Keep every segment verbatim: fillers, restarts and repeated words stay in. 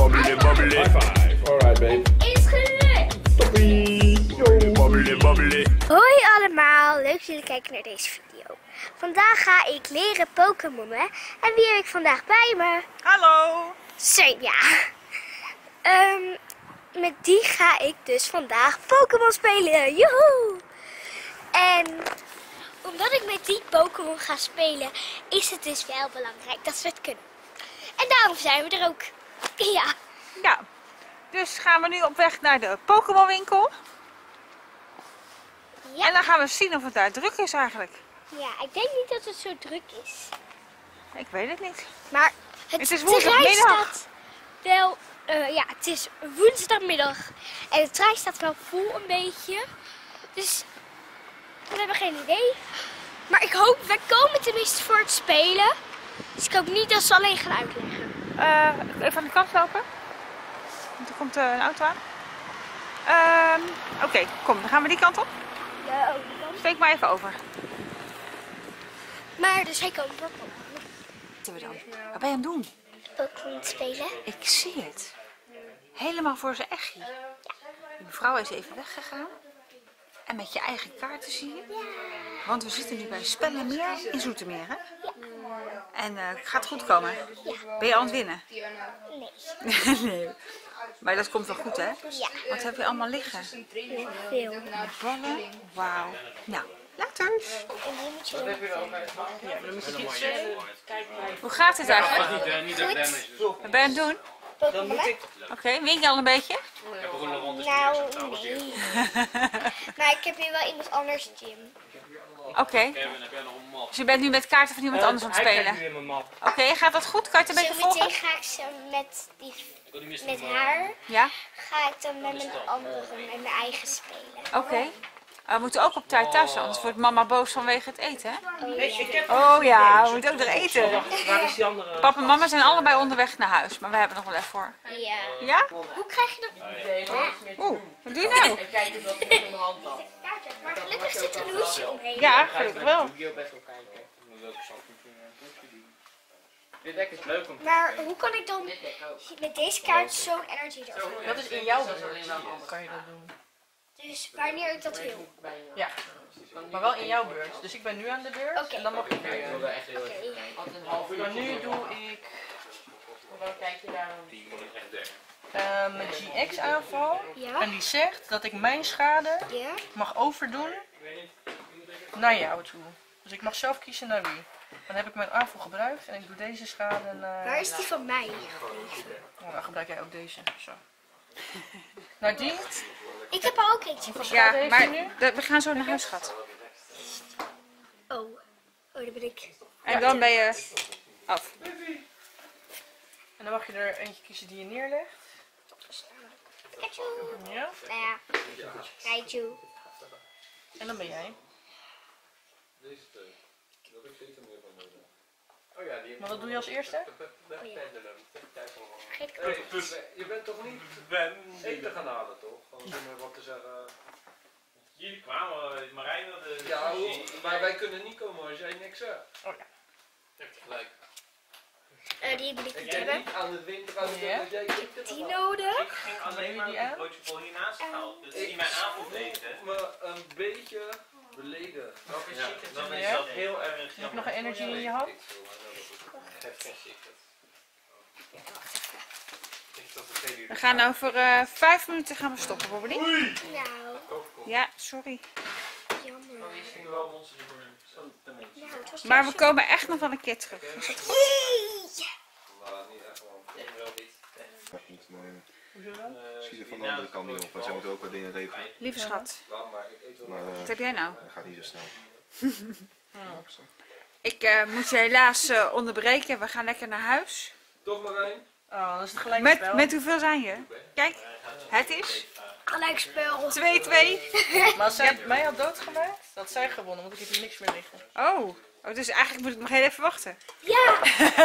Babbelen, babbelen. High five. Alright, babe. Is gelukt. Toppie. Babbelen, babbelen. Hoi allemaal, leuk dat jullie kijken naar deze video. Vandaag ga ik leren Pokémonnen. En wie heb ik vandaag bij me? Hallo! Senja. Um, met die ga ik dus vandaag Pokémon spelen. Joehoe! En omdat ik met die Pokémon ga spelen, is het dus wel belangrijk dat we het kunnen. En daarom zijn we er ook. Ja. Ja, dus gaan we nu op weg naar de Pokémon winkel. Ja. En dan gaan we zien of het daar druk is eigenlijk. Ja, ik denk niet dat het zo druk is. Ik weet het niet. Maar het, Het is de trein woensdagmiddag. staat wel, uh, ja, het is woensdagmiddag. En de trein staat wel vol een beetje. Dus we hebben geen idee. Maar ik hoop, wij komen tenminste voor het spelen. Dus ik hoop niet dat ze alleen gaan uitleggen. Uh, even aan de kant lopen. Want er komt uh, een auto aan. Uh, Oké, okay, kom, dan gaan we die kant op. Ja, ook dan. Steek maar even over. Maar dus hij komt wel. Wat doen we dan? Wat ben je aan het doen? Pokémon spelen. Ik zie het. Helemaal voor zijn echtje. De mevrouw is even weggegaan. En met je eigen kaarten zie je. Ja. Want we zitten nu bij Spellenmeer in Zoetermeer, hè? Ja. En uh, gaat het goed komen? Ja. Ben je aan het winnen? Nee. Nee. Maar dat komt wel goed, hè? Ja. Wat heb je allemaal liggen? Heel veel. Ballen? Wauw. Nou, later. En hier moet je dan... Hoe gaat het eigenlijk? Goed. Wat ben je aan het doen? Pokémon. Oké, okay, wink je al een beetje? Nou, nee. Maar ik heb nu wel iemand anders gym. Oké. Okay. Dus je bent nu met kaarten van iemand anders aan het spelen? Oké, okay, gaat dat goed? Kan je het een beetje volgen? Zometeen ga ik zo met, die, met haar, ja? ga ik dan met mijn andere, met mijn eigen spelen. Oké. Okay. Uh, we moeten ook op tijd thuis, anders wordt mama boos vanwege het eten, hè? Oh ja, oh, ja we moeten ook nog eten. Waar is die andere? Papa en mama zijn allebei onderweg naar huis, maar we hebben nog wel even voor. ja. Ja? Hoe krijg je dat? Oeh, wat doe je nou? Kijk eens wat er in mijn hand had. Maar gelukkig zit er een hoesje omheen. Ja, gelukkig wel. Dit dek is leuk om te Maar hoe kan ik dan met deze kaart zo'n energy erop? Dat is in jouw beurt. Kan je dat doen? Dus wanneer ik dat wil. Ja, maar wel in jouw beurt. Dus ik ben nu aan de beurt Oké. en dan mag je weer. Oké. Maar nu doe ik... Hoe kijk je daar dan? Uh, mijn G X aanval. Ja. En die zegt dat ik mijn schade Ja. mag overdoen naar jou toe. Dus ik mag zelf kiezen naar wie. Dan heb ik mijn aanval gebruikt en ik doe deze schade naar... Waar is die van mij? Oh, dan gebruik jij ook deze. Zo. Naar die. Ik heb er ook eentje van. Ja, heeft maar hij nu? de- we gaan zo naar huis, schat. Oh. Oh, daar ben ik. En dan ben je af. En dan mag je er eentje kiezen die je neerlegt. Pikachu. Ja. Nou ja. Raichu. En dan ben jij. Maar wat doe je als eerste? Oh ja. Vergeet ik Hey, je bent toch niet eten gaan halen, toch? Gewoon zonder wat te zeggen. Jullie kwamen, Marijn wilde... Ja, hoe- maar wij kunnen niet komen als jij niks zegt. Oh ja. Je hebt gelijk. Uh, die wil ik Ik niet denk hebben. niet aan het winter aan Ja? dat jij eten Die gaat halen. nodig. Ik ging alleen maar die aan? een broodje vol hiernaast gehaald. Dus Ik die mijn avond eten. voel me een beetje beleden. Ja, dan is Ja? dat heel erg Heb je jammer. nog een energie in je hand? Geef geen secret. Ik dat het twee uur. We gaan over uh, vijf minuten gaan we stoppen, Bobbeling. Nou, Ja, sorry. jammer. Ik nu wel monsters worden. Zo te mensen. Nou, het was Maar we komen echt nog wel een keer terug. Is dat goed? Maar niet echt wel. Ik wil dit. Niet nemen. Hoezo dan? Schiet er van de andere kant niet op, maar ze moeten ook wat dingen regelen. Lieve schat, Laat maar, ik eet wel. Maar uh, wat heb jij nou? dat gaat niet zo snel. Ik uh, moet je helaas uh, onderbreken. We gaan lekker naar huis. Toch Marijn? Oh, dan is het gelijk Met, spel. met hoeveel zijn je? Kijk, het is gelijkspel. twee twee. Maar als zij mij had doodgemaakt, dat zij gewonnen, want ik heb hier niks meer liggen. Oh. oh, dus eigenlijk moet ik nog heel even wachten. Ja.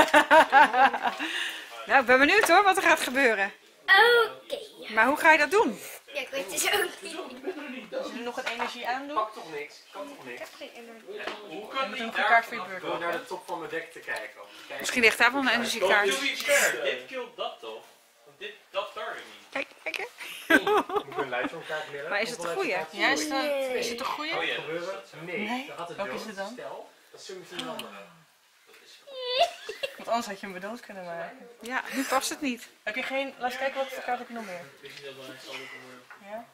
Nou, ik ben benieuwd hoor wat er gaat gebeuren. Oké. Maar hoe ga je dat doen? Ja, ik weet het dus ook niet. Als jullie nog een energie aandoen, Pak toch niks? Kan toch Ik niks? heb geen energie. Hoe dan kan moet die je nog een kaart voor je daar beurt door naar maken. de top van mijn dek te kijken? Om te kijken. Misschien ligt daar wel een energiekaart. Dit killt dat toch? Want dit vijf zo'n kaart meer. Maar is het de goeie? Ja, is het, een- Nee. is het een goeie? Oh ja, gebeuren? Nee, Nee? dan gaat het Welke dood. is het dan? Stel, dat is zeventien landen. Want anders had je hem bedoeld kunnen maken. Ja, nu past het niet. Heb je geen... Laat eens kijken, wat voor kaart heb je nog meer? Ja?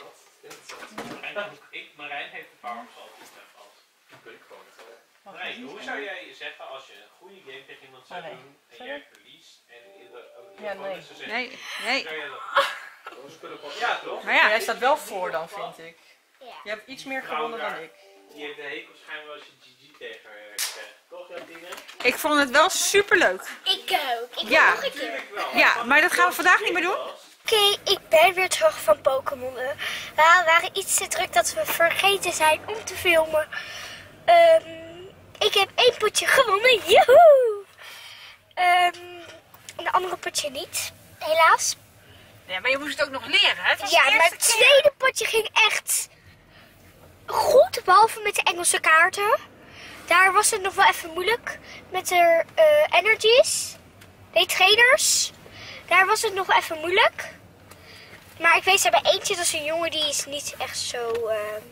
Ik, Marijn heeft een paar opzalten vast. Weet ik gewoon niet. Wat Marijn, is die hoe van? zou jij zeggen als je een goede game tegen iemand zou Oh, nee. doen en Sorry? jij verliest en ieder ook Ja, nee. Nee, nee. Zou jij dat... Ja, toch? Maar Maar ja, jij staat wel voor dan, vind ik. Ja. Je hebt iets meer gewonnen dan ik. Die heeft de hekel schijnbaar als je G G tegen haar krijgt. Toch, Jantine? ik vond het wel superleuk. Ik ook. Ik wil Ja. nog een keer. Tuurlijk wel. Ja, maar dat gaan we vandaag niet meer doen. Oké, ik ben weer terug van Pokémon. We waren iets te druk dat we vergeten zijn om te filmen. Ehm, ik heb één potje gewonnen. Joehoe! Ehm, een andere potje niet, helaas. Ja, maar je moest het ook nog leren, hè? Het was Ja, de maar eerste het keer. tweede potje ging echt goed, behalve met de Engelse kaarten. Daar was het nog wel even moeilijk met de eh, energies, nee, trainers. Daar was het nog wel even moeilijk. Maar ik weet, ze hebben eentje, dat is een jongen die is niet echt zo... ehm,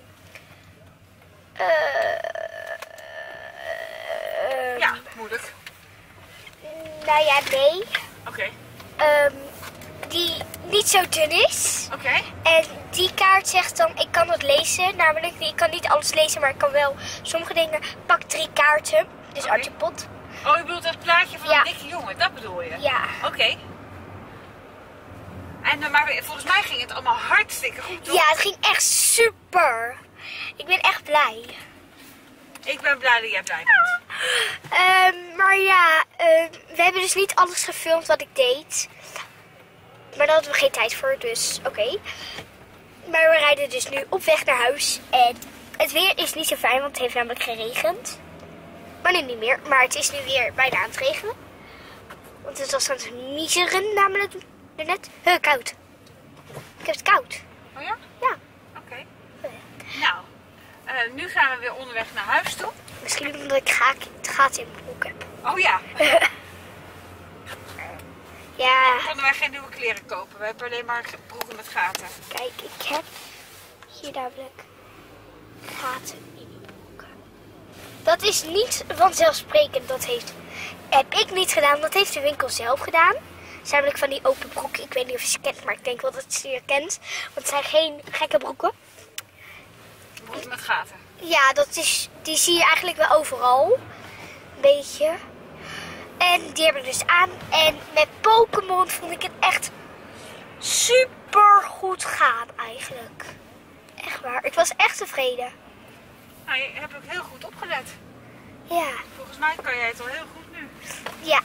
eh, ehm, Ja, moeilijk. Nou ja, nee. Oké, Ehm, die niet zo dun is. oké. En die kaart zegt dan, ik kan het lezen. Namelijk, ik kan niet alles lezen, maar ik kan wel sommige dingen. Pak drie kaarten. Dus Oké. Archipot. Oh, je bedoelt dat plaatje van Ja. een dikke jongen, dat bedoel je? Ja. Oké. En, eh, maar we- volgens mij ging het allemaal hartstikke goed, toch? Ja, het ging echt super. Ik ben echt blij. Ik ben blij dat jij blij bent. Ehm, maar ja, ehm, we hebben dus niet alles gefilmd wat ik deed. Maar daar hadden we geen tijd voor, dus oké. Maar we rijden dus nu op weg naar huis. En het weer is niet zo fijn, want het heeft namelijk geregend. Maar nu niet meer. Maar het is nu weer bijna aan het regenen. Want het was aan het miezeren namelijk net. Huh, koud. Ik heb het koud. Oh ja? Ja. Oké. Nou, eh, nu gaan we weer onderweg naar huis toe. Misschien omdat ik gaak- het gaten in mijn broek heb. Oh ja, Ja, konden wij geen nieuwe kleren kopen. We hebben alleen maar broeken met gaten. kijk, ik heb hier namelijk gaten in mijn broeken. Dat is niet vanzelfsprekend. Dat heeft, heb ik niet gedaan. Dat heeft de winkel zelf gedaan. Het zijn namelijk van die open broeken. Ik weet niet of je ze kent, maar ik denk wel dat je ze kent. Want het zijn geen gekke broeken. Broeken met gaten. Ja, dat is, die zie je eigenlijk wel overal. Een beetje. En die heb ik dus aan. En met Pokémon vond ik het echt super goed gaan eigenlijk. Echt waar. Ik was echt tevreden. Nou, je hebt ook heel goed opgelet. Ja. Volgens mij kan jij het al heel goed nu. Ja.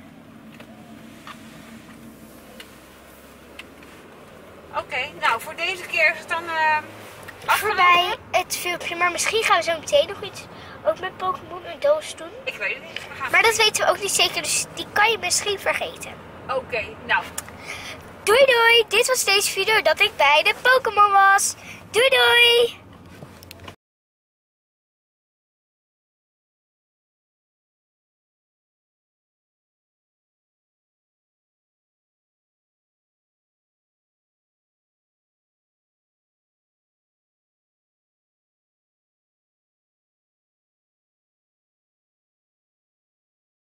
Oké, nou voor deze keer is het dan uh, Voorbij het filmpje. Maar misschien gaan we zo meteen nog iets ook met Pokémon een doos doen. Ik weet het niet. We gaan... Maar dat weten we ook niet zeker. Dus die kan je misschien vergeten. Oké, nou. Doei doei. Dit was deze video dat ik bij de Pokémon was. Doei doei.